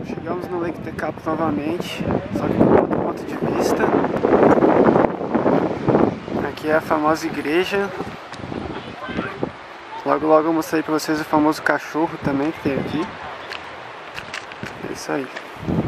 Chegamos no Lake Tekapo novamente, só que com outro ponto de vista. Aqui é a famosa igreja. Logo logo eu mostrei pra vocês o famoso cachorro também que tem aqui. É isso aí.